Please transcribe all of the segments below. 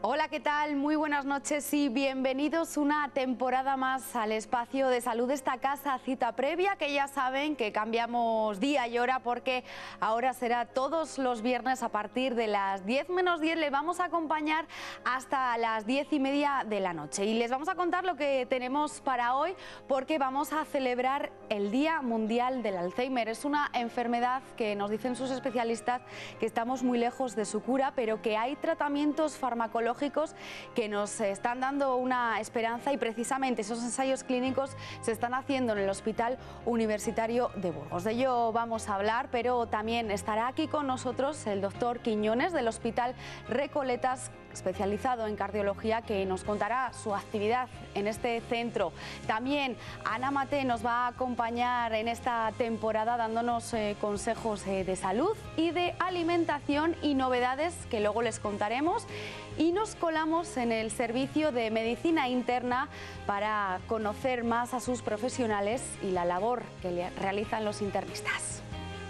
Hola, ¿qué tal? Muy buenas noches y bienvenidos una temporada más al espacio de salud de esta casa Cita Previa, que ya saben que cambiamos día y hora porque ahora será todos los viernes a partir de las 10 menos 10. Les vamos a acompañar hasta las 10:30 de la noche y les vamos a contar lo que tenemos para hoy porque vamos a celebrar el Día Mundial del Alzheimer. Es una enfermedad que nos dicen sus especialistas que estamos muy lejos de su cura, pero que hay tratamientos farmacológicos que nos están dando una esperanza y precisamente esos ensayos clínicos se están haciendo en el Hospital Universitario de Burgos. De ello vamos a hablar, pero también estará aquí con nosotros el doctor Quiñones del Hospital Recoletas, especializado en cardiología, que nos contará su actividad en este centro. También Ana Mate nos va a acompañar en esta temporada dándonos consejos de salud y de alimentación y novedades que luego les contaremos. Y nos colamos en el servicio de medicina interna para conocer más a sus profesionales y la labor que realizan los internistas.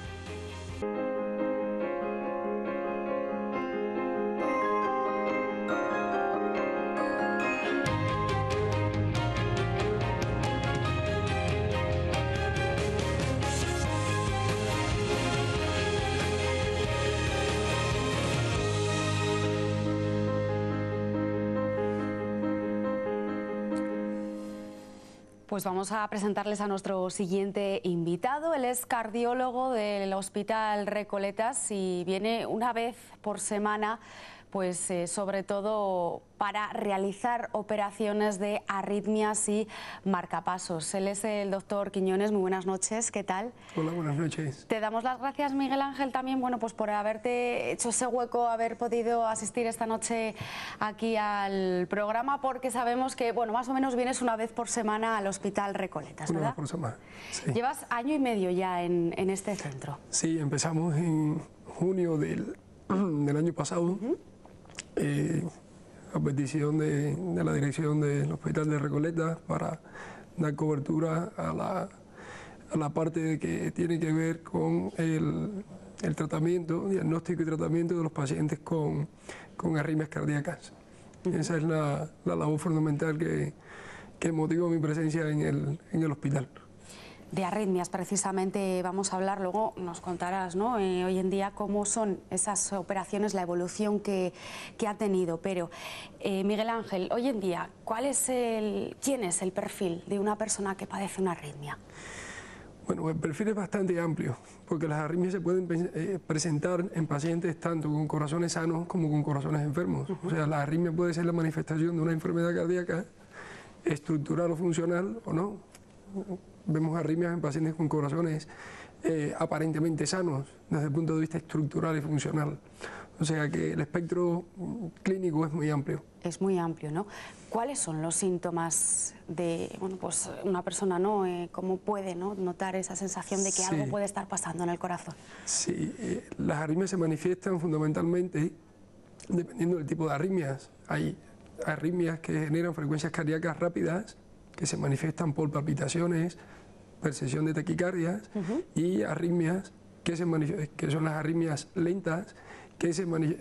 Pues vamos a presentarles a nuestro siguiente invitado. Él es cardiólogo del Hospital Recoletas y viene una vez por semana, pues sobre todo para realizar operaciones de arritmias y marcapasos. Él es el doctor Quiñones. Muy buenas noches, ¿qué tal? Hola, buenas noches. Te damos las gracias, Miguel Ángel, también, bueno, pues por haberte hecho ese hueco, haber podido asistir esta noche aquí al programa, porque sabemos que, bueno, más o menos vienes una vez por semana al Hospital Recoletas, ¿verdad? Una vez por semana, sí. Llevas año y medio ya en este centro. Sí, empezamos en junio del año pasado. A petición de la dirección del Hospital de Recoletas para dar cobertura a la parte que tiene que ver con el tratamiento, diagnóstico y tratamiento de los pacientes con arritmias cardíacas. Esa es la labor fundamental que motiva mi presencia en el hospital. De arritmias precisamente vamos a hablar, luego nos contarás, ¿no? Hoy en día cómo son esas operaciones, la evolución que ha tenido, pero Miguel Ángel, hoy en día, ¿quién es el perfil de una persona que padece una arritmia? Bueno, el perfil es bastante amplio, porque las arritmias se pueden presentar en pacientes tanto con corazones sanos como con corazones enfermos. O sea, la arritmia puede ser la manifestación de una enfermedad cardíaca estructural o funcional o no. Vemos arritmias en pacientes con corazones aparentemente sanos desde el punto de vista estructural y funcional. O sea que el espectro clínico es muy amplio. Es muy amplio, ¿no? ¿Cuáles son los síntomas de, bueno, pues una persona, ¿no? ¿Cómo puede, ¿no?, notar esa sensación de que algo puede estar pasando en el corazón? Sí, las arritmias se manifiestan fundamentalmente dependiendo del tipo de arritmias. Hay arritmias que generan frecuencias cardíacas rápidas, que se manifiestan por palpitaciones, percepción de taquicardias, y arritmias que son las arritmias lentas, que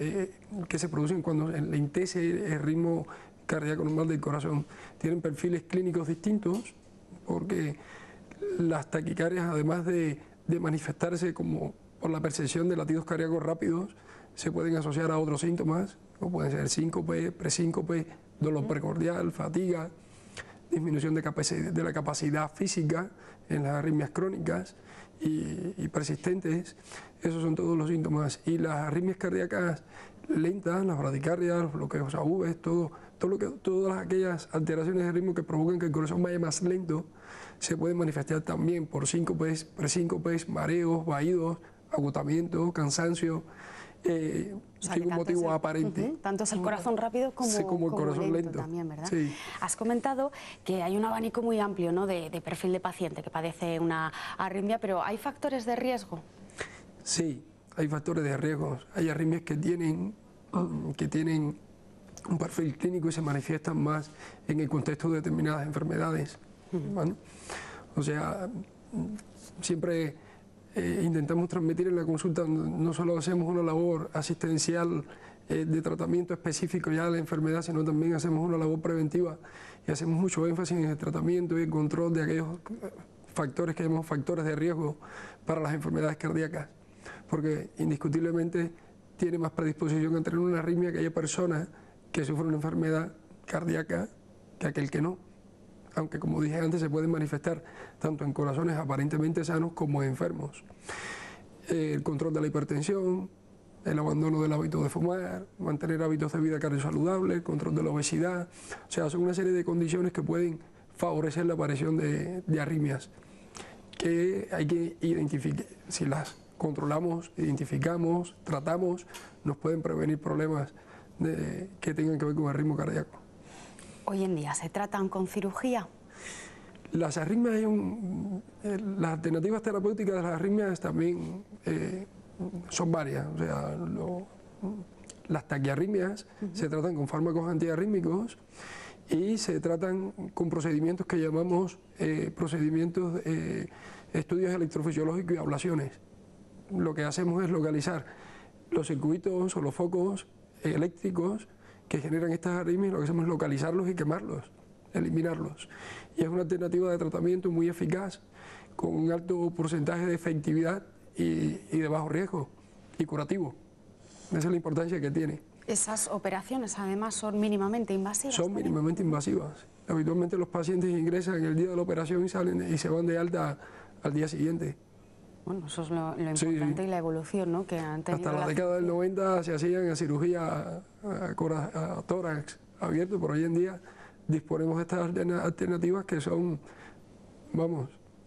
se producen cuando lentece el ritmo cardíaco normal del corazón. Tienen perfiles clínicos distintos porque las taquicardias, además de manifestarse como por la percepción de latidos cardíacos rápidos, se pueden asociar a otros síntomas, como pueden ser síncope, presíncope, dolor precordial, fatiga, disminución de la capacidad física en las arritmias crónicas y persistentes. Esos son todos los síntomas. Y las arritmias cardíacas lentas, las bradicardias, los bloqueos AV, todas aquellas alteraciones de ritmo que provocan que el corazón vaya más lento, se pueden manifestar también por síncopes, presíncopes, mareos, vaídos, agotamiento, cansancio. Sin un motivo aparente. Tanto es el corazón rápido como el corazón lento también, ¿verdad? Sí. Has comentado que hay un abanico muy amplio, ¿no?, de perfil de paciente que padece una arritmia, pero ¿hay factores de riesgo? Sí, hay factores de riesgo. Hay arritmias que tienen un perfil clínico y se manifiestan más en el contexto de determinadas enfermedades. ¿Vale? O sea, siempre intentamos transmitir en la consulta, no solo hacemos una labor asistencial de tratamiento específico ya de la enfermedad, sino también hacemos una labor preventiva y hacemos mucho énfasis en el tratamiento y el control de aquellos factores que llamamos factores de riesgo para las enfermedades cardíacas, porque indiscutiblemente tiene más predisposición a tener una arritmia aquella persona que sufre una enfermedad cardíaca que aquel que no, aunque como dije antes se pueden manifestar tanto en corazones aparentemente sanos como enfermos. El control de la hipertensión, el abandono del hábito de fumar, mantener hábitos de vida cardiosaludables, el control de la obesidad, o sea, son una serie de condiciones que pueden favorecer la aparición de arritmias, que hay que identificar. Si las controlamos, identificamos, tratamos, nos pueden prevenir problemas que tengan que ver con el ritmo cardíaco. Hoy en día, ¿se tratan con cirugía? Las arritmias, las alternativas terapéuticas de las arritmias también son varias. O sea, las taquiarritmias se tratan con fármacos antiarrítmicos y se tratan con procedimientos que llamamos estudios electrofisiológicos y ablaciones. Lo que hacemos es localizar los circuitos o los focos eléctricos que generan estas arritmias, lo que hacemos es localizarlos y quemarlos, eliminarlos. Y es una alternativa de tratamiento muy eficaz, con un alto porcentaje de efectividad y de bajo riesgo y curativo. Esa es la importancia que tiene. Esas operaciones además son mínimamente invasivas. Son mínimamente invasivas. Habitualmente los pacientes ingresan el día de la operación y salen y se van de alta al día siguiente. Bueno, eso es lo importante, sí. Y la evolución, ¿no?, que han tenido. Hasta la década del 90 se hacían cirugía a tórax abierto, pero hoy en día disponemos de estas alternativas que son, vamos,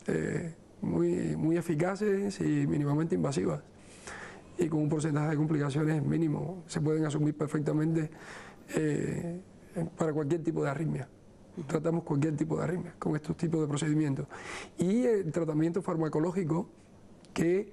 muy eficaces y mínimamente invasivas. Y con un porcentaje de complicaciones mínimo, se pueden asumir perfectamente para cualquier tipo de arritmia. Tratamos cualquier tipo de arritmia con estos tipos de procedimientos. Y el tratamiento farmacológico, que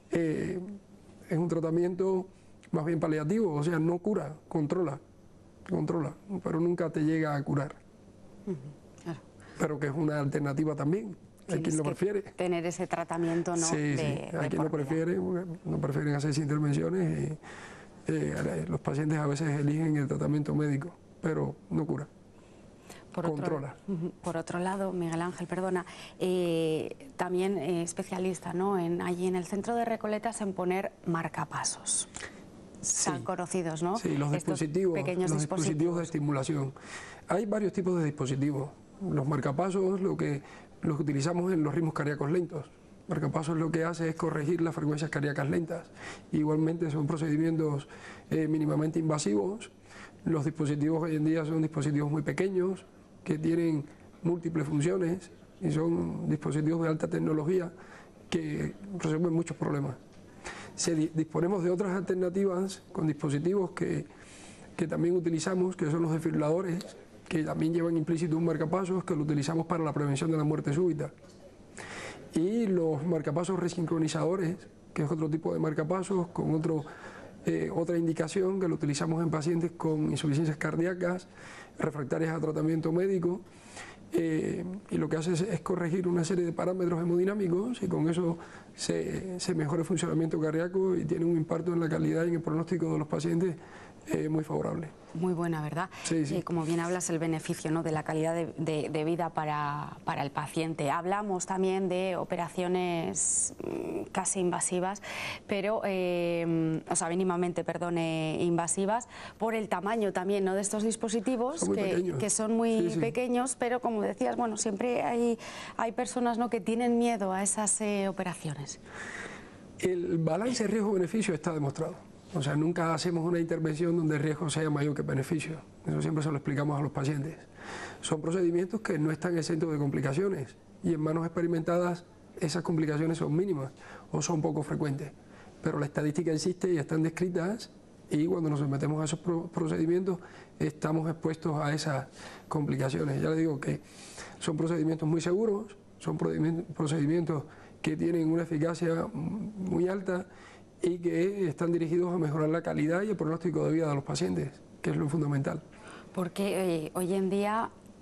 es un tratamiento más bien paliativo, o sea, no cura, controla, pero nunca te llega a curar. Claro. Pero que es una alternativa también. Hay quien lo prefiere. Tener ese tratamiento, ¿no? Sí, hay quien lo prefiere, no prefieren hacerse intervenciones y los pacientes a veces eligen el tratamiento médico, pero no cura. Controla. Por otro lado, Miguel Ángel, perdona, también especialista, ¿no?, allí en el centro de Recoletas en poner marcapasos. Sí. Tan conocidos, ¿no? Sí, los dispositivos de estimulación. Hay varios tipos de dispositivos. Los marcapasos, lo que utilizamos en los ritmos cardíacos lentos. Marcapasos lo que hace es corregir las frecuencias cardíacas lentas. Igualmente son procedimientos mínimamente invasivos. Los dispositivos hoy en día son dispositivos muy pequeños, que tienen múltiples funciones y son dispositivos de alta tecnología que resuelven muchos problemas. Disponemos de otras alternativas con dispositivos que también utilizamos, que son los desfibriladores, que también llevan implícito un marcapasos, que lo utilizamos para la prevención de la muerte súbita. Y los marcapasos resincronizadores, que es otro tipo de marcapasos con otra indicación, que lo utilizamos en pacientes con insuficiencias cardíacas, refractarias a tratamiento médico, y lo que hace es corregir una serie de parámetros hemodinámicos y con eso se mejora el funcionamiento cardíaco y tiene un impacto en la calidad y en el pronóstico de los pacientes muy favorable. Muy buena, ¿verdad? Sí, sí. Como bien hablas, el beneficio, ¿no?, de la calidad de vida para el paciente. Hablamos también de operaciones casi invasivas, pero, o sea, mínimamente, perdón, invasivas, por el tamaño también, ¿no?, de estos dispositivos, que son muy pequeños, pero como decías, bueno, siempre hay personas, ¿no?, que tienen miedo a esas operaciones. El balance riesgo-beneficio está demostrado. O sea, nunca hacemos una intervención donde el riesgo sea mayor que el beneficio. Eso siempre se lo explicamos a los pacientes. Son procedimientos que no están exentos de complicaciones y en manos experimentadas esas complicaciones son mínimas o son poco frecuentes. Pero la estadística existe y están descritas y cuando nos sometemos a esos procedimientos estamos expuestos a esas complicaciones. Ya les digo que son procedimientos muy seguros, son procedimientos que tienen una eficacia muy alta y que están dirigidos a mejorar la calidad y el pronóstico de vida de los pacientes, que es lo fundamental. Porque hoy en día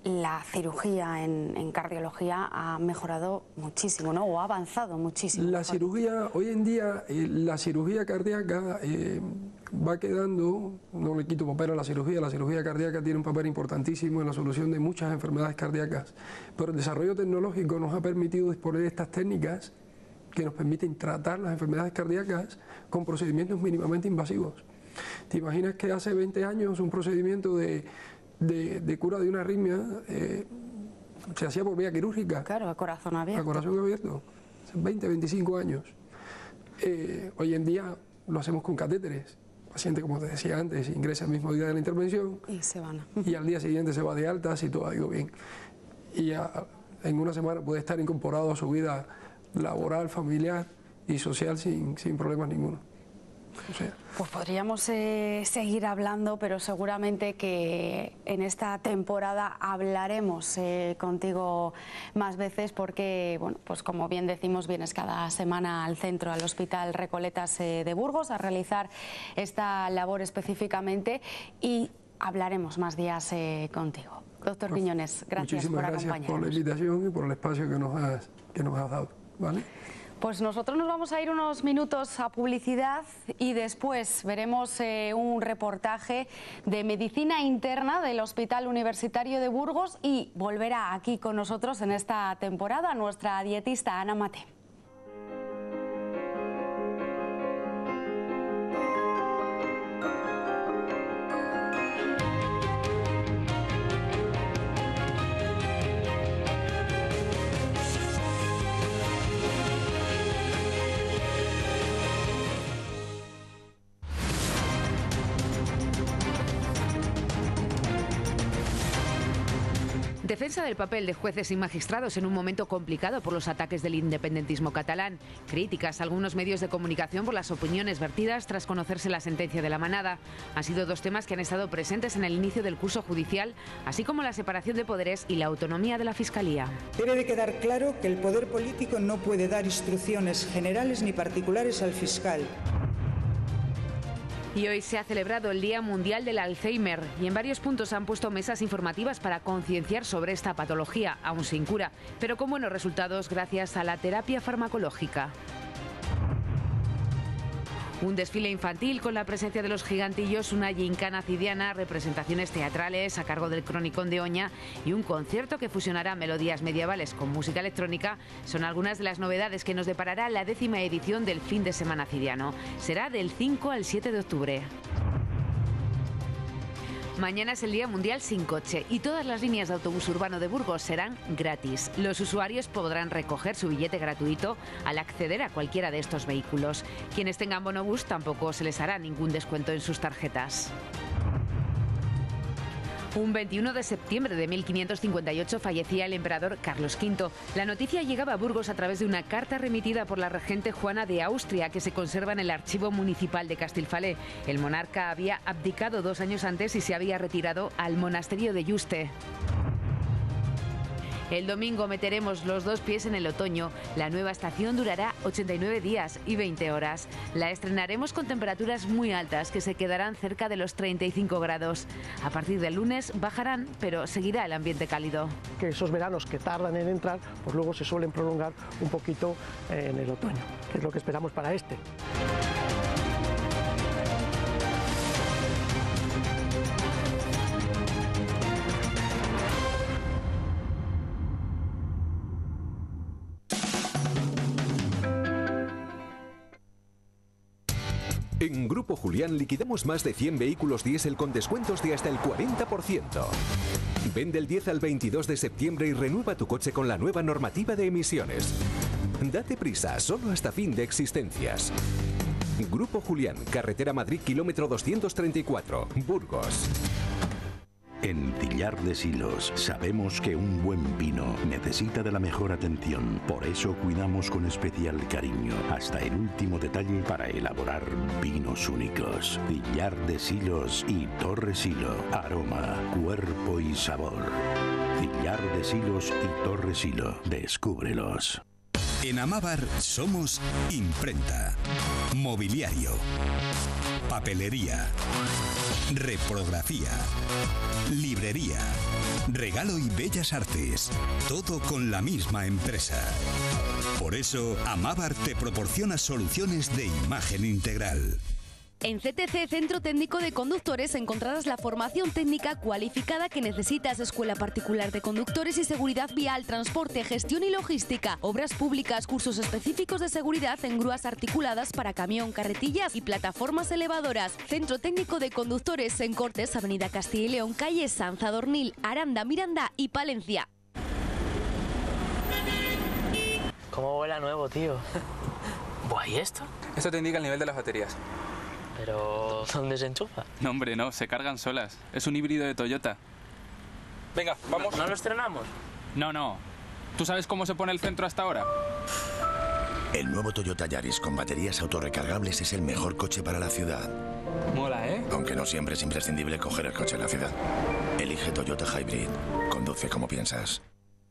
la cirugía en cardiología ha mejorado muchísimo, ¿no? O ha avanzado muchísimo. La cirugía, hoy en día, la cirugía cardíaca va quedando, no le quito papel a la cirugía cardíaca tiene un papel importantísimo en la solución de muchas enfermedades cardíacas, pero el desarrollo tecnológico nos ha permitido disponer de estas técnicas que nos permiten tratar las enfermedades cardíacas con procedimientos mínimamente invasivos. ¿Te imaginas que hace 20 años un procedimiento de cura de una arritmia se hacía por vía quirúrgica? Claro, a corazón abierto. A corazón abierto, hace 20, 25 años. Hoy en día lo hacemos con catéteres. El paciente, como te decía antes, ingresa el mismo día de la intervención y se van. Y al día siguiente se va de alta si todo ha ido bien. Y en una semana puede estar incorporado a su vida laboral, familiar y social sin problemas ninguno. O sea, pues podríamos seguir hablando, pero seguramente que en esta temporada hablaremos contigo más veces porque, bueno, pues como bien decimos, vienes cada semana al centro, al Hospital Recoletas de Burgos a realizar esta labor específicamente y hablaremos más días contigo. Doctor pues, Quiñones, gracias por acompañarnos. Muchísimas gracias por la invitación y por el espacio que nos has dado, ¿vale? Pues nosotros nos vamos a ir unos minutos a publicidad y después veremos un reportaje de medicina interna del Hospital Universitario de Burgos y volverá aquí con nosotros en esta temporada nuestra dietista Ana Mate. Defensa del papel de jueces y magistrados en un momento complicado por los ataques del independentismo catalán. Críticas a algunos medios de comunicación por las opiniones vertidas tras conocerse la sentencia de la Manada. Han sido dos temas que han estado presentes en el inicio del curso judicial, así como la separación de poderes y la autonomía de la Fiscalía. Debe de quedar claro que el poder político no puede dar instrucciones generales ni particulares al fiscal. Y hoy se ha celebrado el Día Mundial del Alzheimer y en varios puntos han puesto mesas informativas para concienciar sobre esta patología, aún sin cura, pero con buenos resultados gracias a la terapia farmacológica. Un desfile infantil con la presencia de los gigantillos, una gincana cidiana, representaciones teatrales a cargo del Cronicón de Oña y un concierto que fusionará melodías medievales con música electrónica son algunas de las novedades que nos deparará la 10ª edición del fin de semana cidiano. Será del 5 al 7 de octubre. Mañana es el Día Mundial sin coche y todas las líneas de autobús urbano de Burgos serán gratis. Los usuarios podrán recoger su billete gratuito al acceder a cualquiera de estos vehículos. Quienes tengan bonobús tampoco se les hará ningún descuento en sus tarjetas. Un 21 de septiembre de 1558 fallecía el emperador Carlos V. La noticia llegaba a Burgos a través de una carta remitida por la regente Juana de Austria que se conserva en el Archivo Municipal de Castilfalé. El monarca había abdicado 2 años antes y se había retirado al monasterio de Yuste. El domingo meteremos los 2 pies en el otoño. La nueva estación durará 89 días y 20 horas. La estrenaremos con temperaturas muy altas que se quedarán cerca de los 35 grados. A partir del lunes bajarán, pero seguirá el ambiente cálido. Que esos veranos que tardan en entrar, pues luego se suelen prolongar un poquito en el otoño, que es lo que esperamos para este. En Grupo Julián liquidamos más de 100 vehículos diésel con descuentos de hasta el 40%. Ven del 10 al 22 de septiembre y renueva tu coche con la nueva normativa de emisiones. Date prisa, solo hasta fin de existencias. Grupo Julián, carretera Madrid, kilómetro 234, Burgos. En Tillar de Silos sabemos que un buen vino necesita de la mejor atención. Por eso cuidamos con especial cariño hasta el último detalle para elaborar vinos únicos. Tillar de Silos y Torre Silo. Aroma, cuerpo y sabor. Tillar de Silos y Torre Silo. Descúbrelos. En Amábar somos imprenta, mobiliario, papelería, reprografía, librería, regalo y bellas artes. Todo con la misma empresa. Por eso, Amabar te proporciona soluciones de imagen integral. En CTC, Centro Técnico de Conductores, encontrarás la formación técnica cualificada que necesitas: escuela particular de conductores y seguridad vial, transporte, gestión y logística, obras públicas, cursos específicos de seguridad en grúas articuladas para camión, carretillas y plataformas elevadoras. Centro Técnico de Conductores en Cortes, Avenida Castilla y León, calle Sanza Dornil, Aranda, Miranda y Palencia. ¿Cómo vuela nuevo, tío? Buah, ¿y esto? Esto te indica el nivel de las baterías. ¿Pero dónde se enchufa? No, hombre, no, se cargan solas. Es un híbrido de Toyota. Venga, vamos. ¿No lo estrenamos? No. ¿Tú sabes cómo se pone el centro hasta ahora? El nuevo Toyota Yaris con baterías autorrecargables es el mejor coche para la ciudad. Mola, ¿eh? Aunque no siempre es imprescindible coger el coche en la ciudad. Elige Toyota Hybrid. Conduce como piensas.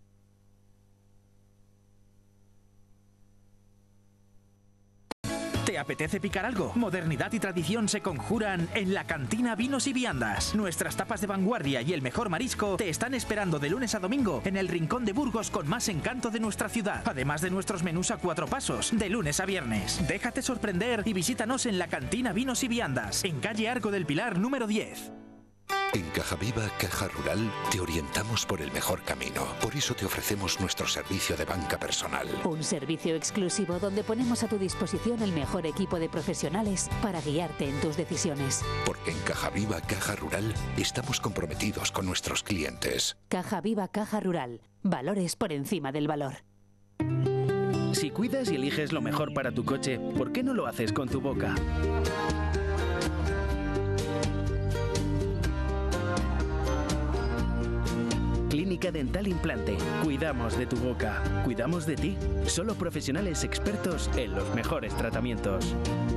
¿Te apetece picar algo? Modernidad y tradición se conjuran en la cantina Vinos y Viandas. Nuestras tapas de vanguardia y el mejor marisco te están esperando de lunes a domingo en el rincón de Burgos con más encanto de nuestra ciudad. Además de nuestros menús a 4 pasos, de lunes a viernes. Déjate sorprender y visítanos en la cantina Vinos y Viandas, en calle Arco del Pilar número 10. En Caja Viva, Caja Rural, te orientamos por el mejor camino. Por eso te ofrecemos nuestro servicio de banca personal. Un servicio exclusivo donde ponemos a tu disposición el mejor equipo de profesionales para guiarte en tus decisiones. Porque en Caja Viva, Caja Rural, estamos comprometidos con nuestros clientes. Caja Viva, Caja Rural. Valores por encima del valor. Si cuidas y eliges lo mejor para tu coche, ¿por qué no lo haces con tu boca? Clínica Dental Implante. Cuidamos de tu boca. Cuidamos de ti. Solo profesionales expertos en los mejores tratamientos.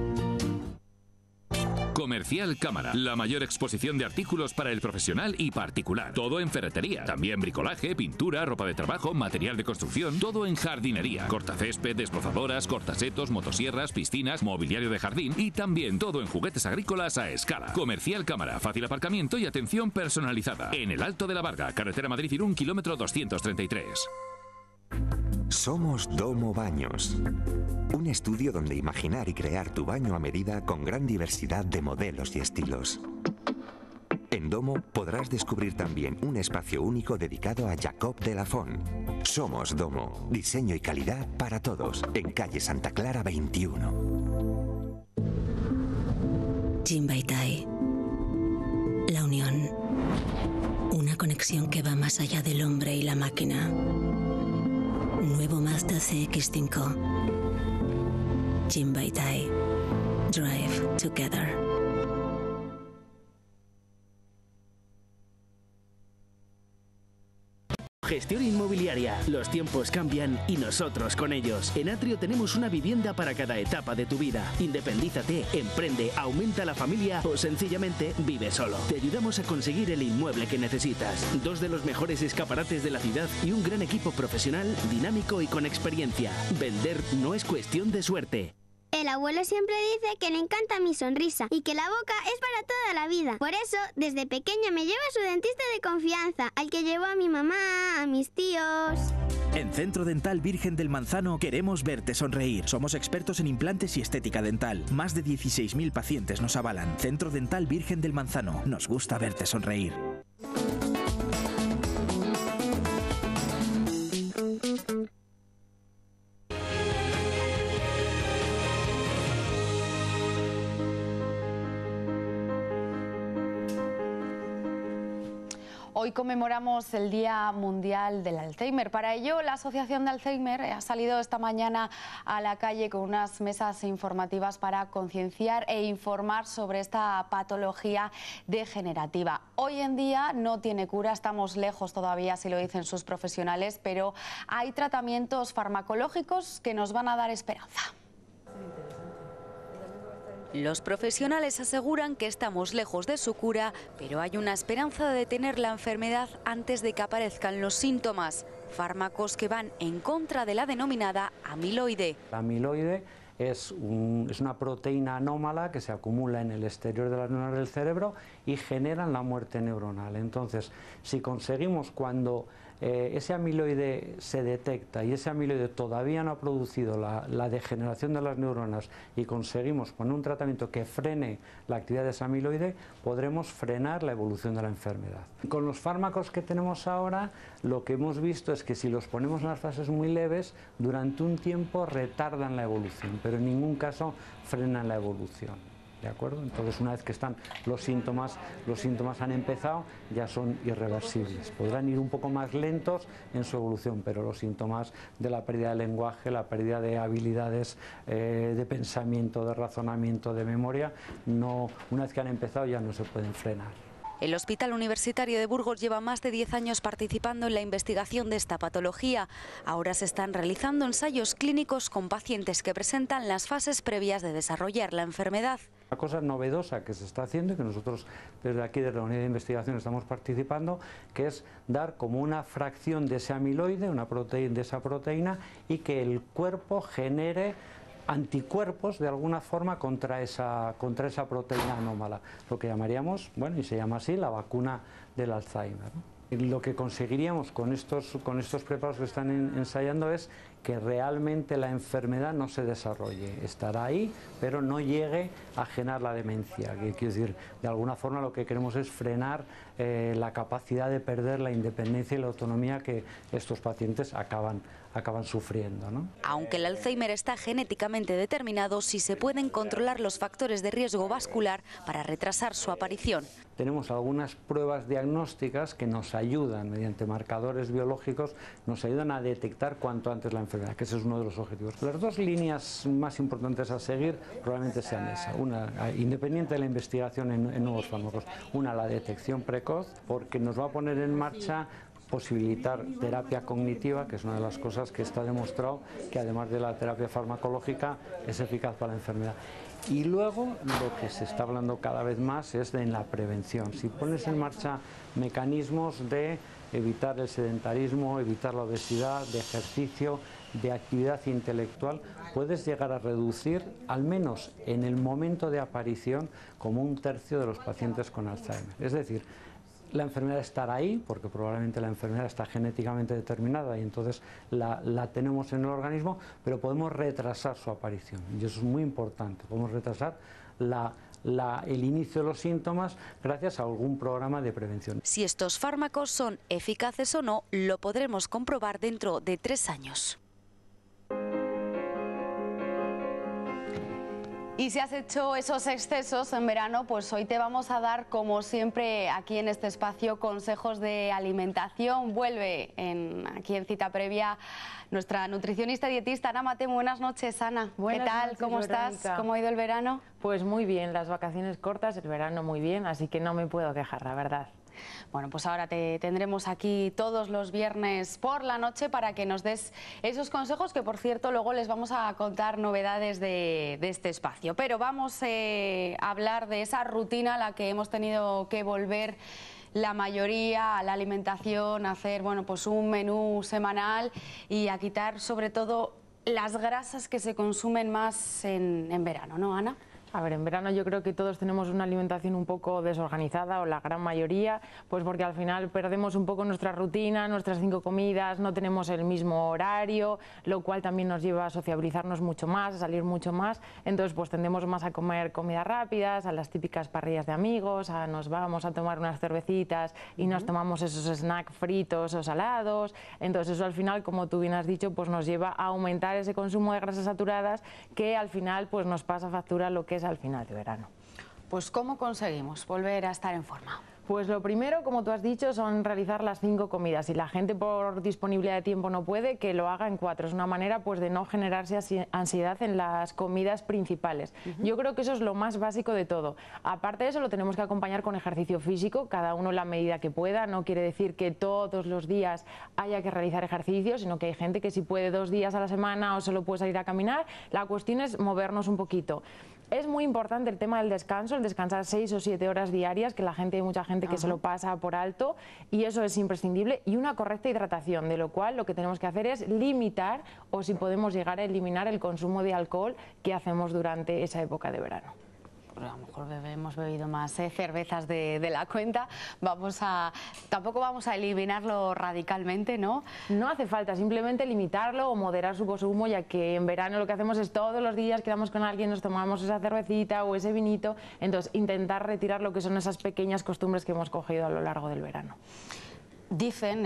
Comercial Cámara, la mayor exposición de artículos para el profesional y particular. Todo en ferretería, también bricolaje, pintura, ropa de trabajo, material de construcción, todo en jardinería. Cortacésped, desbrozadoras, cortasetos, motosierras, piscinas, mobiliario de jardín y también todo en juguetes agrícolas a escala. Comercial Cámara, fácil aparcamiento y atención personalizada. En el Alto de la Varga, carretera Madrid-Irún, kilómetro 233. Somos Domo Baños, un estudio donde imaginar y crear tu baño a medida con gran diversidad de modelos y estilos. En Domo podrás descubrir también un espacio único dedicado a Jacob de la Font. Somos Domo, diseño y calidad para todos, en calle Santa Clara 21. Jinbaitai, la unión, una conexión que va más allá del hombre y la máquina. Nuevo Mazda CX-5. Jinbaitai. Drive together. Gestión inmobiliaria. Los tiempos cambian y nosotros con ellos. En Atrio tenemos una vivienda para cada etapa de tu vida. Independízate, emprende, aumenta la familia o sencillamente vive solo. Te ayudamos a conseguir el inmueble que necesitas. 2 de los mejores escaparates de la ciudad y un gran equipo profesional, dinámico y con experiencia. Vender no es cuestión de suerte. El abuelo siempre dice que le encanta mi sonrisa y que la boca es para toda la vida. Por eso, desde pequeña me lleva a su dentista de confianza, al que llevo a mi mamá, a mis tíos. En Centro Dental Virgen del Manzano queremos verte sonreír. Somos expertos en implantes y estética dental. Más de 16.000 pacientes nos avalan. Centro Dental Virgen del Manzano. Nos gusta verte sonreír. Hoy conmemoramos el Día Mundial del Alzheimer. Para ello, la Asociación de Alzheimer ha salido esta mañana a la calle con unas mesas informativas para concienciar e informar sobre esta patología degenerativa. Hoy en día no tiene cura, estamos lejos todavía, así lo dicen sus profesionales, pero hay tratamientos farmacológicos que nos van a dar esperanza. Los profesionales aseguran que estamos lejos de su cura, pero hay una esperanza de detener la enfermedad antes de que aparezcan los síntomas. Fármacos que van en contra de la denominada amiloide. La amiloide es una proteína anómala que se acumula en el exterior de las neuronas del cerebro y generan la muerte neuronal. Entonces, si conseguimos cuando ese amiloide se detecta y ese amiloide todavía no ha producido la degeneración de las neuronas y conseguimos poner un tratamiento que frene la actividad de ese amiloide, podremos frenar la evolución de la enfermedad. Con los fármacos que tenemos ahora, lo que hemos visto es que si los ponemos en las fases muy leves, durante un tiempo retardan la evolución, pero en ningún caso frenan la evolución. ¿De acuerdo? Entonces, una vez que están los síntomas han empezado, ya son irreversibles. Podrán ir un poco más lentos en su evolución, pero los síntomas de la pérdida de lenguaje, la pérdida de habilidades de pensamiento, de razonamiento, de memoria, una vez que han empezado ya no se pueden frenar. El Hospital Universitario de Burgos lleva más de 10 años participando en la investigación de esta patología. Ahora se están realizando ensayos clínicos con pacientes que presentan las fases previas de desarrollar la enfermedad. Una cosa novedosa que se está haciendo y que nosotros desde aquí, desde la unidad de investigación, estamos participando, que es dar como una fracción de ese amiloide, de esa proteína, y que el cuerpo genere anticuerpos de alguna forma contra esa proteína anómala, lo que llamaríamos, bueno, y se llama así, la vacuna del Alzheimer, ¿no? Lo que conseguiríamos con estos preparados que están ensayando es que realmente la enfermedad no se desarrolle, estará ahí, pero no llegue a generar la demencia. Que quiere decir, de alguna forma lo que queremos es frenar la capacidad de perder la independencia y la autonomía que estos pacientes acaban sufriendo, ¿no? Aunque el Alzheimer está genéticamente determinado, sí se pueden controlar los factores de riesgo vascular para retrasar su aparición. Tenemos algunas pruebas diagnósticas que nos ayudan, mediante marcadores biológicos, nos ayudan a detectar cuanto antes la enfermedad, que ese es uno de los objetivos. Las dos líneas más importantes a seguir probablemente sean esa, una, independiente de la investigación en nuevos fármacos, una, la detección precoz, porque nos va a poner en marcha posibilitar terapia cognitiva, que es una de las cosas que está demostrado que además de la terapia farmacológica es eficaz para la enfermedad. Y luego lo que se está hablando cada vez más es en la prevención. Si pones en marcha mecanismos de evitar el sedentarismo, evitar la obesidad, de ejercicio, de actividad intelectual, puedes llegar a reducir, al menos en el momento de aparición, como 1/3 de los pacientes con Alzheimer. Es decir, la enfermedad estará ahí, porque probablemente la enfermedad está genéticamente determinada y entonces la tenemos en el organismo, pero podemos retrasar su aparición. Y eso es muy importante, podemos retrasar el inicio de los síntomas gracias a algún programa de prevención. Si estos fármacos son eficaces o no, lo podremos comprobar dentro de 3 años. Y si has hecho esos excesos en verano, pues hoy te vamos a dar, como siempre, aquí en este espacio, consejos de alimentación. Vuelve aquí en Cita Previa nuestra nutricionista y dietista Ana Mate. Buenas noches, Ana. Buenas ¿Qué tal? noches, ¿Cómo estás? Verónica. ¿Cómo ha ido el verano? Pues muy bien, las vacaciones cortas, el verano muy bien, así que no me puedo quejar, la verdad. Bueno, pues ahora te tendremos aquí todos los viernes por la noche para que nos des esos consejos, que por cierto luego les vamos a contar novedades de este espacio. Pero vamos a hablar de esa rutina a la que hemos tenido que volver la mayoría, a la alimentación, a hacer pues un menú semanal y a quitar sobre todo las grasas que se consumen más en verano, ¿no, Ana? A ver, en verano yo creo que todos tenemos una alimentación un poco desorganizada, o la gran mayoría, pues porque al final perdemos un poco nuestra rutina, nuestras 5 comidas, no tenemos el mismo horario, lo cual también nos lleva a sociabilizarnos mucho más, a salir mucho más, entonces pues tendemos más a comer comidas rápidas, a las típicas parrillas de amigos, nos vamos a tomar unas cervecitas y nos tomamos esos snacks fritos o salados, entonces eso al final, como tú bien has dicho, pues nos lleva a aumentar ese consumo de grasas saturadas que al final pues nos pasa factura lo que es al final de verano. Pues ¿cómo conseguimos volver a estar en forma? Pues lo primero, como tú has dicho, son realizar las 5 comidas. Si la gente por disponibilidad de tiempo no puede, que lo haga en 4. Es una manera pues de no generarse ansiedad en las comidas principales. Yo creo que eso es lo más básico de todo. Aparte de eso, lo tenemos que acompañar con ejercicio físico, cada uno en la medida que pueda. No quiere decir que todos los días haya que realizar ejercicio, sino que hay gente que si puede 2 días a la semana o solo puede salir a caminar, la cuestión es movernos un poquito. Es muy importante el tema del descanso, el descansar 6 o 7 horas diarias, que hay mucha gente que se lo pasa por alto, y eso es imprescindible, y una correcta hidratación, de lo cual lo que tenemos que hacer es limitar, o si podemos llegar a eliminar, el consumo de alcohol que hacemos durante esa época de verano. Pues a lo mejor hemos bebido más cervezas de la cuenta, tampoco vamos a eliminarlo radicalmente, ¿no? No hace falta, simplemente limitarlo o moderar su consumo, ya que en verano lo que hacemos es todos los días quedamos con alguien, nos tomamos esa cervecita o ese vinito, entonces intentar retirar lo que son esas pequeñas costumbres que hemos cogido a lo largo del verano. Dicen,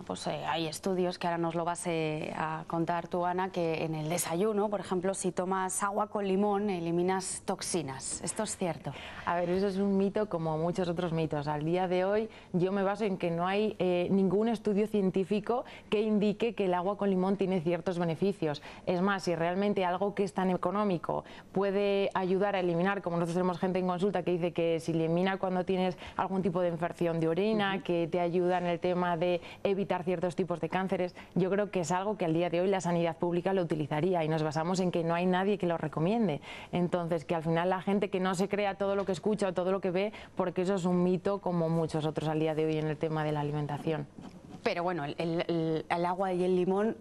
hay estudios, que ahora nos lo vas a contar tú, Ana, que en el desayuno, por ejemplo, si tomas agua con limón, eliminas toxinas. ¿Esto es cierto? A ver, eso es un mito como muchos otros mitos. Al día de hoy yo me baso en que no hay ningún estudio científico que indique que el agua con limón tiene ciertos beneficios. Es más, si realmente algo que es tan económico puede ayudar a eliminar, como nosotros tenemos gente en consulta que dice que se elimina cuando tienes algún tipo de infección de orina, que te ayuda en el tema de evitar ciertos tipos de cánceres, yo creo que es algo que al día de hoy la sanidad pública lo utilizaría, y nos basamos en que no hay nadie que lo recomiende. Entonces, que al final la gente que no se crea todo lo que escucha o todo lo que ve, porque eso es un mito como muchos otros al día de hoy en el tema de la alimentación. Pero bueno, el agua y el limón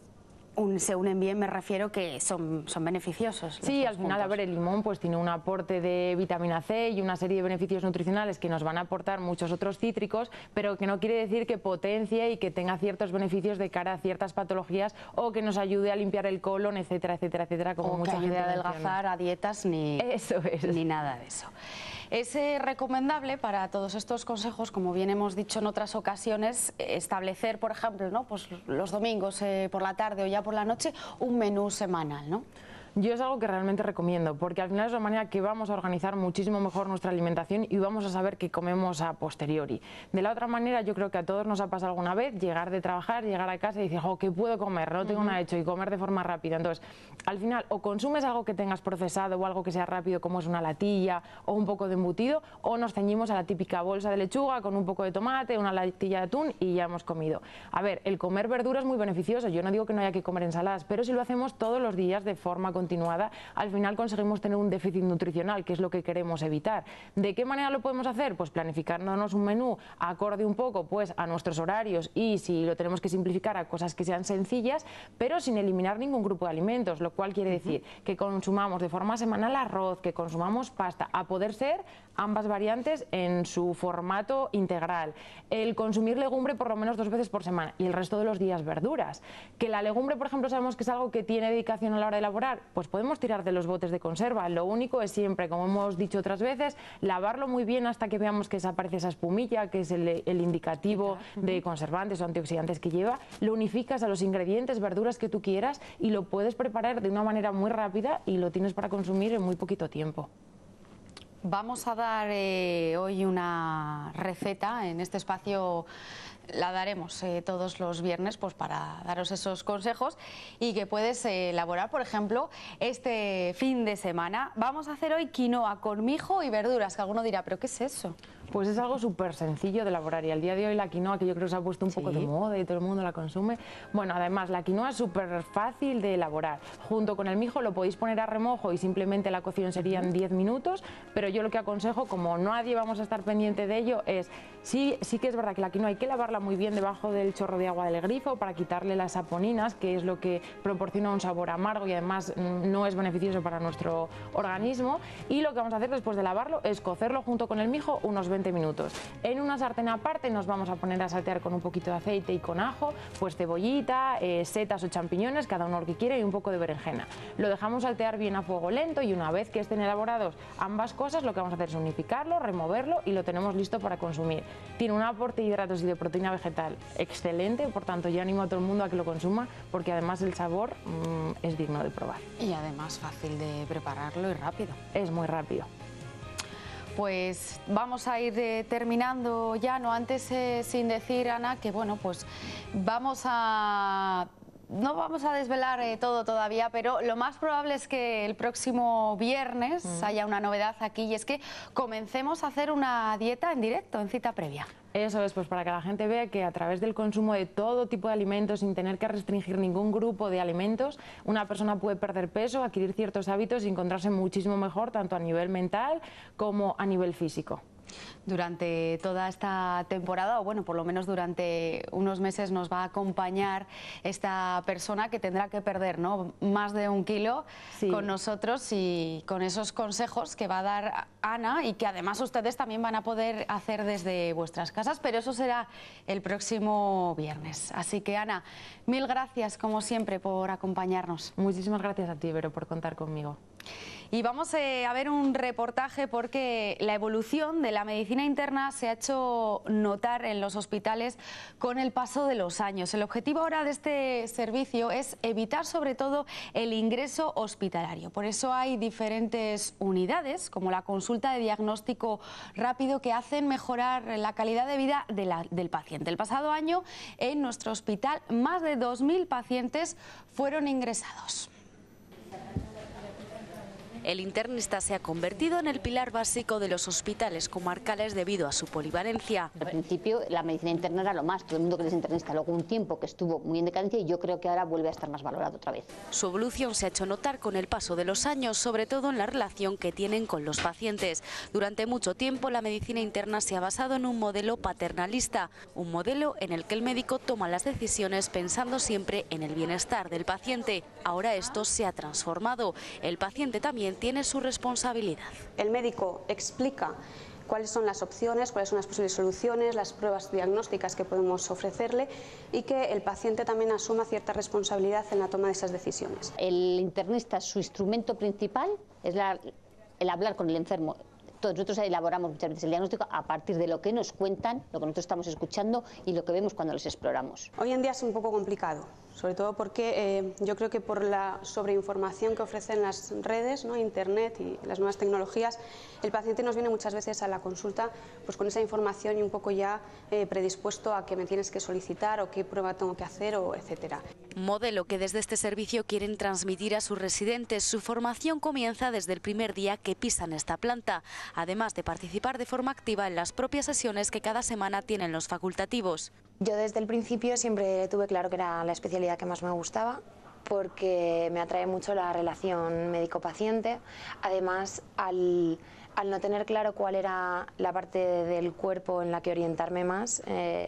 se unen bien, me refiero que son beneficiosos. Sí, al final, puntos. a ver, el limón pues tiene un aporte de vitamina C y una serie de beneficios nutricionales que nos van a aportar muchos otros cítricos, pero que no quiere decir que potencie y que tenga ciertos beneficios de cara a ciertas patologías, o que nos ayude a limpiar el colon, etcétera, etcétera, etcétera, como o mucha que ayude a adelgazar, a dietas, ni nada de eso. Es recomendable para todos estos consejos, como bien hemos dicho en otras ocasiones, establecer, por ejemplo, ¿no? Pues los domingos por la tarde o ya por la noche, un menú semanal, ¿no? Yo es algo que realmente recomiendo, porque al final es una manera que vamos a organizar muchísimo mejor nuestra alimentación y vamos a saber qué comemos a posteriori. De la otra manera, yo creo que a todos nos ha pasado alguna vez llegar de trabajar, llegar a casa y decir, ¿qué puedo comer? No tengo nada hecho, y comer de forma rápida. Entonces, al final, o consumes algo que tengas procesado o algo que sea rápido, como es una latilla o un poco de embutido, o nos ceñimos a la típica bolsa de lechuga con un poco de tomate, una latilla de atún y ya hemos comido. A ver, el comer verdura es muy beneficioso, yo no digo que no haya que comer ensaladas, pero si lo hacemos todos los días de forma continuada, al final conseguimos tener un déficit nutricional, que es lo que queremos evitar. ¿De qué manera lo podemos hacer? Pues planificándonos un menú acorde un poco pues a nuestros horarios, y si lo tenemos que simplificar, a cosas que sean sencillas, pero sin eliminar ningún grupo de alimentos, lo cual quiere decir que consumamos de forma semanal arroz, que consumamos pasta, a poder ser ambas variantes en su formato integral, el consumir legumbre por lo menos 2 veces por semana y el resto de los días verduras. Que la legumbre, por ejemplo, sabemos que es algo que tiene dedicación a la hora de elaborar, pues podemos tirar de los botes de conserva. Lo único es siempre, como hemos dicho otras veces, lavarlo muy bien hasta que veamos que desaparece esa espumilla, que es el indicativo de conservantes o antioxidantes que lleva. Lo unificas a los ingredientes, verduras que tú quieras, y lo puedes preparar de una manera muy rápida y lo tienes para consumir en muy poquito tiempo. Vamos a dar hoy una receta en este espacio. La daremos todos los viernes, pues para daros esos consejos y que puedes elaborar, por ejemplo, este fin de semana. Vamos a hacer hoy quinoa con mijo y verduras, que alguno dirá, ¿pero qué es eso? Pues es algo súper sencillo de elaborar, y al día de hoy la quinoa, que yo creo que se ha puesto un poco de moda y todo el mundo la consume, bueno, además la quinoa es súper fácil de elaborar. Junto con el mijo lo podéis poner a remojo y simplemente la cocción serían 10 minutos, pero yo lo que aconsejo, como nadie vamos a estar pendiente de ello, es, sí que es verdad que la quinoa hay que lavarla muy bien debajo del chorro de agua del grifo para quitarle las saponinas, que es lo que proporciona un sabor amargo y además no es beneficioso para nuestro organismo, y lo que vamos a hacer después de lavarlo es cocerlo junto con el mijo unos 20 minutos. En una sartén aparte nos vamos a poner a saltear con un poquito de aceite y con ajo, pues cebollita, setas o champiñones, cada uno lo que quiere, y un poco de berenjena. Lo dejamos saltear bien a fuego lento, y una vez que estén elaborados ambas cosas, lo que vamos a hacer es unificarlo, removerlo, y lo tenemos listo para consumir. Tiene un aporte de hidratos y de proteína vegetal excelente, por tanto yo animo a todo el mundo a que lo consuma, porque además el sabor es digno de probar. Y además fácil de prepararlo y rápido. Es muy rápido. Pues vamos a ir terminando ya, no antes sin decir, Ana, que bueno, pues vamos a no vamos a desvelar todo todavía, pero lo más probable es que el próximo viernes haya una novedad aquí, y es que comencemos a hacer una dieta en directo, en cita previa. Eso es, pues para que la gente vea que a través del consumo de todo tipo de alimentos, sin tener que restringir ningún grupo de alimentos, una persona puede perder peso, adquirir ciertos hábitos y encontrarse muchísimo mejor, tanto a nivel mental como a nivel físico. Durante toda esta temporada, o bueno, por lo menos durante unos meses, nos va a acompañar esta persona que tendrá que perder, ¿no?, más de 1 kilo con nosotros, y con esos consejos que va a dar Ana, y que además ustedes también van a poder hacer desde vuestras casas, pero eso será el próximo viernes. Así que, Ana, mil gracias como siempre por acompañarnos. Muchísimas gracias a ti, Vero, por contar conmigo. Y vamos a ver un reportaje, porque la evolución de la medicina interna se ha hecho notar en los hospitales con el paso de los años. El objetivo ahora de este servicio es evitar sobre todo el ingreso hospitalario. Por eso hay diferentes unidades, como la consulta de diagnóstico rápido, que hacen mejorar la calidad de vida del paciente. El pasado año, en nuestro hospital, más de 2.000 pacientes fueron ingresados. El internista se ha convertido en el pilar básico de los hospitales comarcales debido a su polivalencia. Al principio la medicina interna era lo más, todo el mundo quería ser internista, luego un tiempo que estuvo muy en decadencia, y yo creo que ahora vuelve a estar más valorado otra vez. Su evolución se ha hecho notar con el paso de los años, sobre todo en la relación que tienen con los pacientes. Durante mucho tiempo la medicina interna se ha basado en un modelo paternalista, un modelo en el que el médico toma las decisiones pensando siempre en el bienestar del paciente. Ahora esto se ha transformado. El paciente también tiene su responsabilidad. El médico explica cuáles son las opciones, cuáles son las posibles soluciones, las pruebas diagnósticas que podemos ofrecerle, y que el paciente también asuma cierta responsabilidad en la toma de esas decisiones. El internista, su instrumento principal es el hablar con el enfermo. Todos nosotros elaboramos muchas veces el diagnóstico a partir de lo que nos cuentan, lo que nosotros estamos escuchando y lo que vemos cuando les exploramos. Hoy en día es un poco complicado, sobre todo porque yo creo que por la sobreinformación que ofrecen las redes, ¿no?, Internet y las nuevas tecnologías, el paciente nos viene muchas veces a la consulta pues con esa información y un poco ya predispuesto a que me tienes que solicitar o qué prueba tengo que hacer, o etcétera. Modelo que desde este servicio quieren transmitir a sus residentes. Su formación comienza desde el primer día que pisan esta planta, además de participar de forma activa en las propias sesiones que cada semana tienen los facultativos. Yo desde el principio siempre tuve claro que era la especialidad que más me gustaba, porque me atrae mucho la relación médico-paciente. Además, al no tener claro cuál era la parte del cuerpo en la que orientarme más,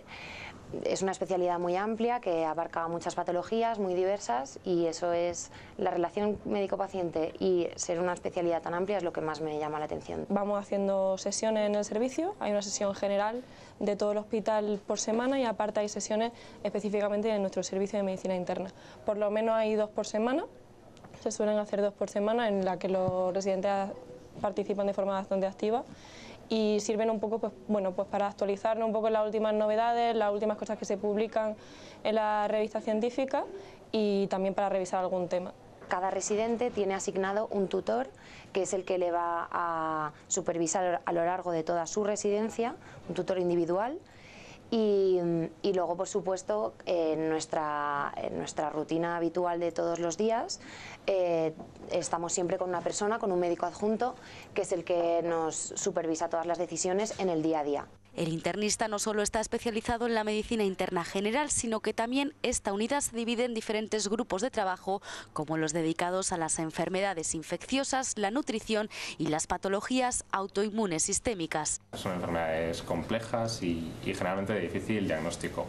es una especialidad muy amplia que abarca muchas patologías muy diversas, y eso es la relación médico-paciente, y ser una especialidad tan amplia es lo que más me llama la atención. Vamos haciendo sesiones en el servicio, hay una sesión general de todo el hospital por semana, y aparte hay sesiones específicamente en nuestro servicio de medicina interna. Por lo menos hay 2 por semana, se suelen hacer 2 por semana, en la que los residentes participan de forma bastante activa, y sirven un poco pues para actualizarnos un poco en las últimas novedades, las últimas cosas que se publican en la revista científica, y también para revisar algún tema. Cada residente tiene asignado un tutor, que es el que le va a supervisar a lo largo de toda su residencia, un tutor individual. Y luego, por supuesto, en nuestra rutina habitual de todos los días, estamos siempre con una persona, con un médico adjunto, que es el que nos supervisa todas las decisiones en el día a día. El internista no solo está especializado en la medicina interna general, sino que también esta unidad se divide en diferentes grupos de trabajo, como los dedicados a las enfermedades infecciosas, la nutrición y las patologías autoinmunes sistémicas. Son enfermedades complejas y generalmente de difícil diagnóstico.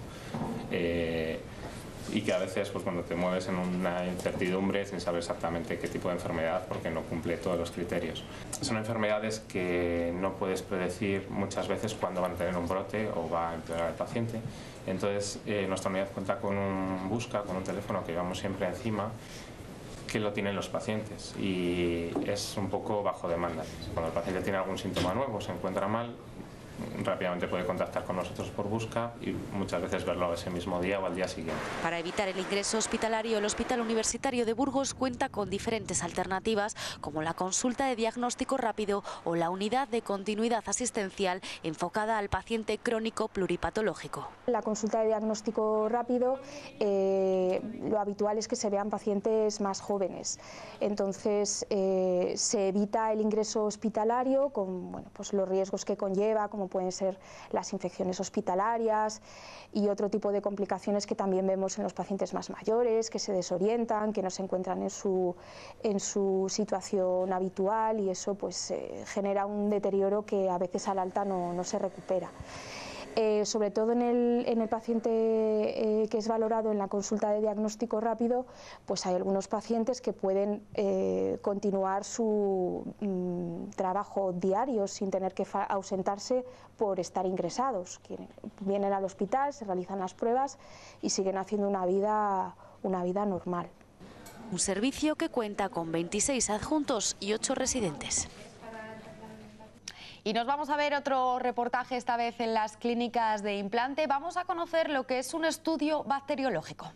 Y que a veces pues cuando te mueves en una incertidumbre sin saber exactamente qué tipo de enfermedad, porque no cumple todos los criterios. Son enfermedades que no puedes predecir muchas veces cuándo van a tener un brote o va a empeorar el paciente. Entonces nuestra unidad cuenta con un teléfono que llevamos siempre encima, que lo tienen los pacientes, y es un poco bajo demanda. Cuando el paciente tiene algún síntoma nuevo, se encuentra mal, rápidamente puede contactar con nosotros por busca y muchas veces verlo ese mismo día o al día siguiente. Para evitar el ingreso hospitalario, el Hospital Universitario de Burgos cuenta con diferentes alternativas, como la consulta de diagnóstico rápido o la unidad de continuidad asistencial enfocada al paciente crónico pluripatológico. La consulta de diagnóstico rápido, lo habitual es que se vean pacientes más jóvenes, entonces se evita el ingreso hospitalario con pues los riesgos que conlleva, como pueden ser las infecciones hospitalarias y otro tipo de complicaciones que también vemos en los pacientes más mayores, que se desorientan, que no se encuentran en su situación habitual, y eso pues genera un deterioro que a veces al alta no se recupera. Sobre todo en el paciente que es valorado en la consulta de diagnóstico rápido, pues hay algunos pacientes que pueden continuar su trabajo diario sin tener que ausentarse por estar ingresados. Vienen al hospital, se realizan las pruebas y siguen haciendo una vida normal. Un servicio que cuenta con 26 adjuntos y 8 residentes. Y nos vamos a ver otro reportaje, esta vez en las clínicas de implante. Vamos a conocer lo que es un estudio bacteriológico.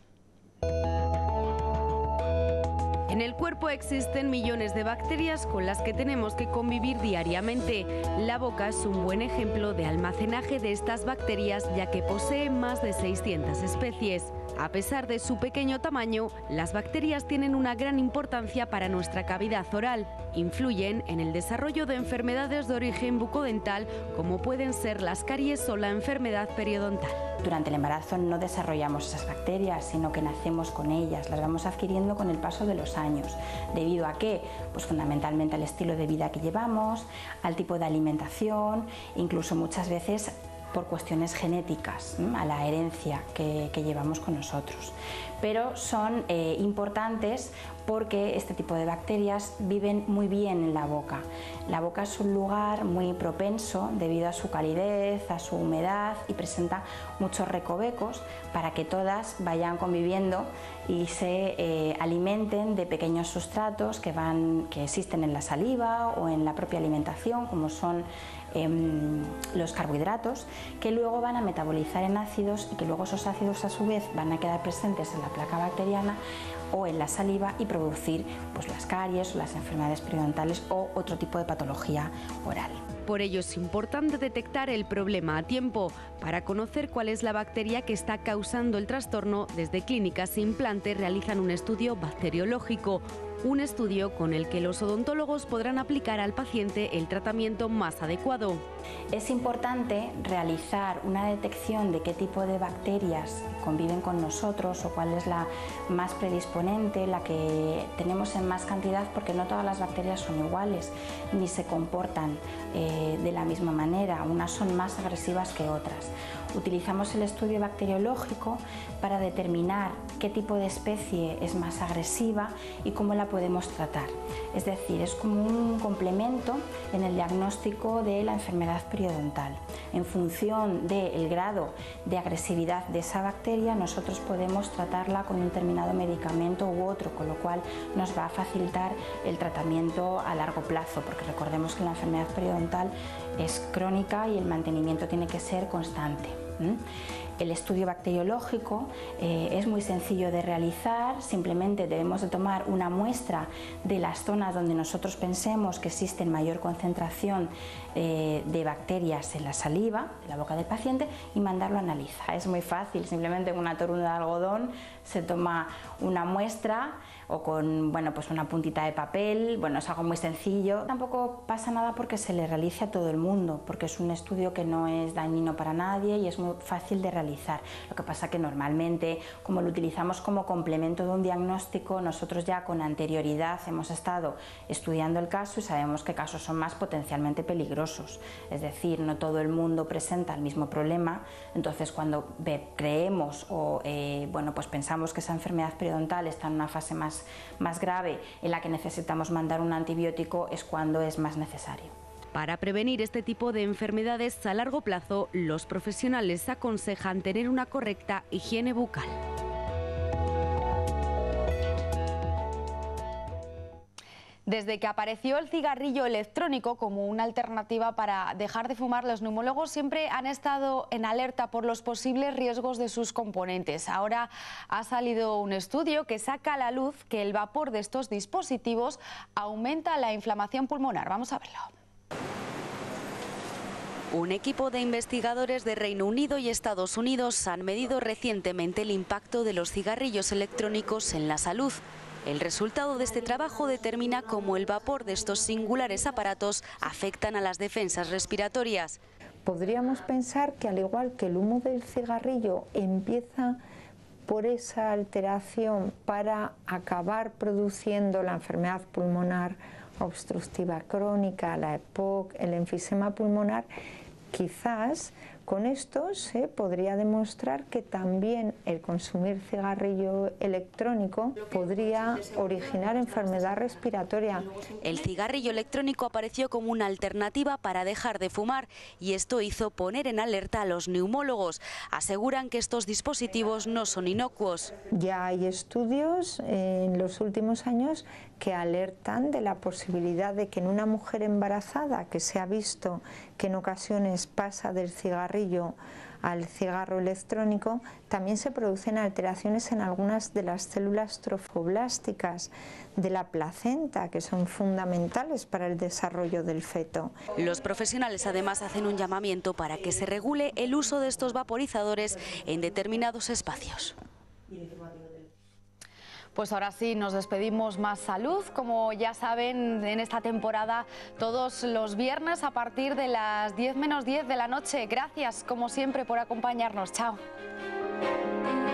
En el cuerpo existen millones de bacterias con las que tenemos que convivir diariamente. La boca es un buen ejemplo de almacenaje de estas bacterias, ya que posee más de 600 especies. A pesar de su pequeño tamaño, las bacterias tienen una gran importancia para nuestra cavidad oral. Influyen en el desarrollo de enfermedades de origen bucodental, como pueden ser las caries o la enfermedad periodontal. Durante el embarazo no desarrollamos esas bacterias, sino que nacemos con ellas, las vamos adquiriendo con el paso de los años. ¿Debido a qué? Pues fundamentalmente al estilo de vida que llevamos, al tipo de alimentación, incluso muchas veces por cuestiones genéticas, a la herencia que llevamos con nosotros. Pero son importantes porque este tipo de bacterias viven muy bien en la boca. La boca es un lugar muy propenso debido a su calidez, a su humedad, y presenta muchos recovecos para que todas vayan conviviendo y se alimenten de pequeños sustratos que existen en la saliva o en la propia alimentación, como son los carbohidratos, que luego van a metabolizar en ácidos y que luego esos ácidos a su vez van a quedar presentes en la placa bacteriana o en la saliva y producir pues las caries o las enfermedades periodontales o otro tipo de patología oral. Por ello es importante detectar el problema a tiempo. Para conocer cuál es la bacteria que está causando el trastorno, desde Clínicas Implante realizan un estudio bacteriológico. Un estudio con el que los odontólogos podrán aplicar al paciente el tratamiento más adecuado. Es importante realizar una detección de qué tipo de bacterias conviven con nosotros o cuál es la más predisponente, la que tenemos en más cantidad, porque no todas las bacterias son iguales ni se comportan de la misma manera, unas son más agresivas que otras. Utilizamos el estudio bacteriológico para determinar qué tipo de especie es más agresiva y cómo la podemos tratar. Es decir, es como un complemento en el diagnóstico de la enfermedad periodontal. En función del grado de agresividad de esa bacteria, nosotros podemos tratarla con un determinado medicamento u otro, con lo cual nos va a facilitar el tratamiento a largo plazo, porque recordemos que la enfermedad periodontal es crónica y el mantenimiento tiene que ser constante. El estudio bacteriológico es muy sencillo de realizar, simplemente debemos de tomar una muestra de las zonas donde nosotros pensemos que existe mayor concentración de bacterias en la saliva, en la boca del paciente, y mandarlo a analizar. Es muy fácil, simplemente con una torunda de algodón se toma una muestra o con pues una puntita de papel, es algo muy sencillo. Tampoco pasa nada porque se le realice a todo el mundo, porque es un estudio que no es dañino para nadie y es muy fácil de realizar. Lo que pasa que normalmente, como lo utilizamos como complemento de un diagnóstico, nosotros ya con anterioridad hemos estado estudiando el caso y sabemos qué casos son más potencialmente peligrosos. Es decir, no todo el mundo presenta el mismo problema, entonces cuando creemos o pues pensamos que esa enfermedad periodontal está en una fase más grave, en la que necesitamos mandar un antibiótico, es cuando es más necesario. Para prevenir este tipo de enfermedades a largo plazo, los profesionales aconsejan tener una correcta higiene bucal. Desde que apareció el cigarrillo electrónico como una alternativa para dejar de fumar, los neumólogos siempre han estado en alerta por los posibles riesgos de sus componentes. Ahora ha salido un estudio que saca a la luz que el vapor de estos dispositivos aumenta la inflamación pulmonar. Vamos a verlo. Un equipo de investigadores de Reino Unido y Estados Unidos han medido recientemente el impacto de los cigarrillos electrónicos en la salud. El resultado de este trabajo determina cómo el vapor de estos singulares aparatos afectan a las defensas respiratorias. Podríamos pensar que, al igual que el humo del cigarrillo empieza por esa alteración para acabar produciendo la enfermedad pulmonar obstructiva crónica, la EPOC, el enfisema pulmonar, quizás con esto se podría demostrar que también el consumir cigarrillo electrónico podría originar enfermedad respiratoria. El cigarrillo electrónico apareció como una alternativa para dejar de fumar y esto hizo poner en alerta a los neumólogos. Aseguran que estos dispositivos no son inocuos. Ya hay estudios en los últimos años que alertan de la posibilidad de que en una mujer embarazada, que se ha visto que en ocasiones pasa del cigarrillo al cigarro electrónico, también se producen alteraciones en algunas de las células trofoblásticas de la placenta, que son fundamentales para el desarrollo del feto. Los profesionales además hacen un llamamiento para que se regule el uso de estos vaporizadores en determinados espacios. Pues ahora sí, nos despedimos. Más salud, como ya saben, en esta temporada todos los viernes a partir de las 10 menos 10 de la noche. Gracias, como siempre, por acompañarnos. Chao.